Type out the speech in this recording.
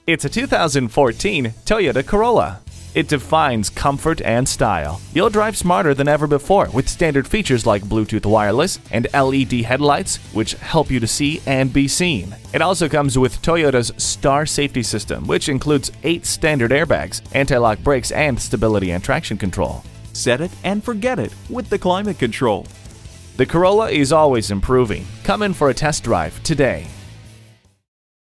It's a 2014 Toyota Corolla. It defines comfort and style. You'll drive smarter than ever before with standard features like Bluetooth wireless and LED headlights, which help you to see and be seen. It also comes with Toyota's Star safety system, which includes 8 standard airbags, anti-lock brakes, and stability and traction control. Set it and forget it with the climate control. The Corolla is always improving. Come in for a test drive today.